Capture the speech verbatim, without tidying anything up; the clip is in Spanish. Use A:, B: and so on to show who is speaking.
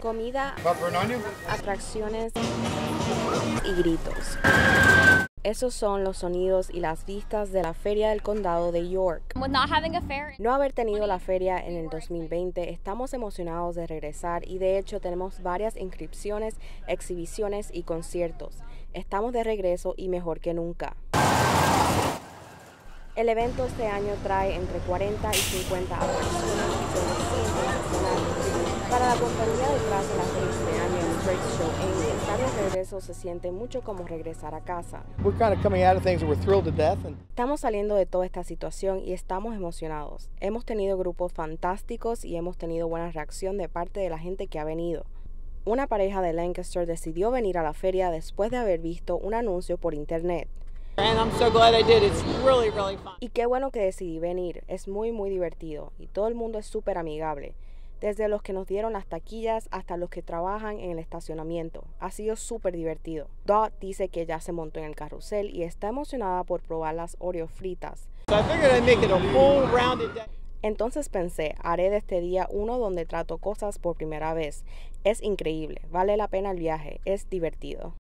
A: Comida, atracciones y gritos. Esos son los sonidos y las vistas de la Feria del Condado de York. No haber tenido la feria en el dos mil veinte, estamos emocionados de regresar y de hecho tenemos varias inscripciones, exhibiciones y conciertos. Estamos de regreso y mejor que nunca. El evento este año trae entre cuarenta y cincuenta atracciones y ciento personal. Para la compañía detrás de la feria este año, el Trade Show Incorporated, estar de regreso se siente mucho como regresar a casa.
B: We're kind of coming out of things and we're thrilled to death. And
A: Estamos saliendo de toda esta situación y estamos emocionados. Hemos tenido grupos fantásticos y hemos tenido buena reacción de parte de la gente que ha venido. Una pareja de Lancaster decidió venir a la feria después de haber visto un anuncio por internet.
C: And I'm so glad I did. It's really, really fun.
A: Y qué bueno que decidí venir, es muy muy divertido y todo el mundo es súper amigable. Desde los que nos dieron las taquillas hasta los que trabajan en el estacionamiento. Ha sido súper divertido. Dot dice que ya se montó en el carrusel y está emocionada por probar las Oreo fritas.
C: So I figured I'd make it a full rounded day.
A: Entonces pensé, haré de este día uno donde trato cosas por primera vez. Es increíble, vale la pena el viaje, es divertido.